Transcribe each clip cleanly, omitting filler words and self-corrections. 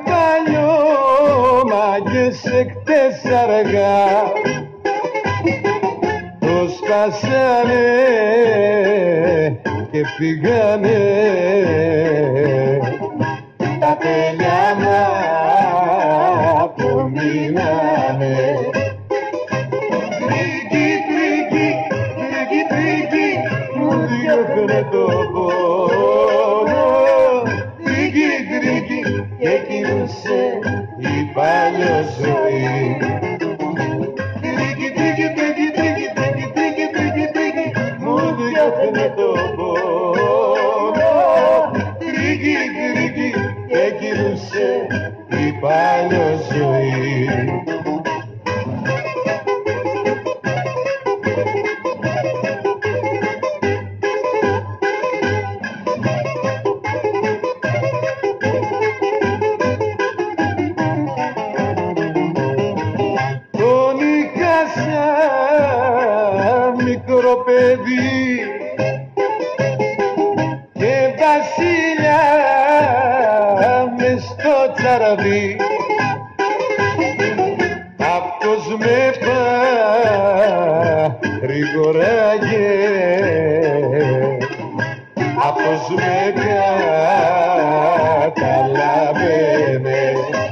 παλιό μαγες αργά το σκάσανε και πήγανε τα τέλεια που μείνανε. Τρίκι, τρίκι, τρίκι, τρίκι μου διώχνε το πόνο. Τρίκι, τρίκι και κινούσε η παλιά ζωή. Τρίκι, τρίκι, τρίκι, τρίκι, τρίκι, τρίκι, τρίκι, τρίκι μου διώχνε το πόνο. Τρίκι, τρίκι και κινούσε η παλιά ζωή. Μικρό παιδί και βασιλιά μες στο τσαραβί, αυτός με παρηγοράγε, αυτός με καταλάβαινε.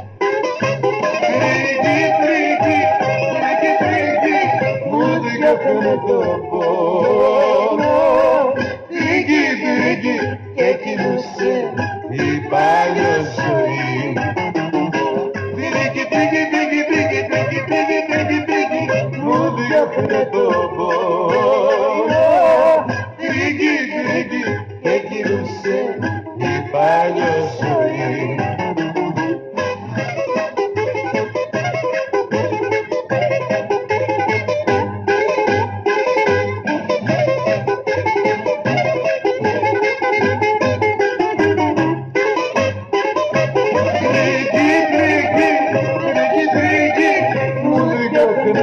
Τρίκι, τρίκι, τρίκι, τρίκι μου διώχνε το πόνο. Τρίκι, τρίκι και κινούσε η παλιά ζωή. Τρίκι, τρίκι, τρίκι, τρίκι, τρίκι, τρίκι, τρίκι, τρίκι μου διώχνε το πόνο. Τρίκι, τρίκι και κινούσε η παλιά ζωή. Το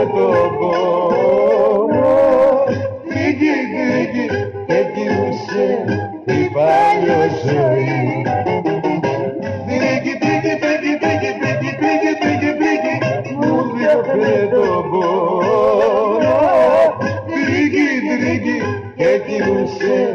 πόνο, τρίκι, τρίκι και κινούσε η παλιά ζωή. Τρίκι, τρίκι, τρίκι, τρίκι, τρίκι, τρίκι, τρίκι, τρίκι μου διώχνε το πόνο. Τρίκι, τρίκι και κινούσε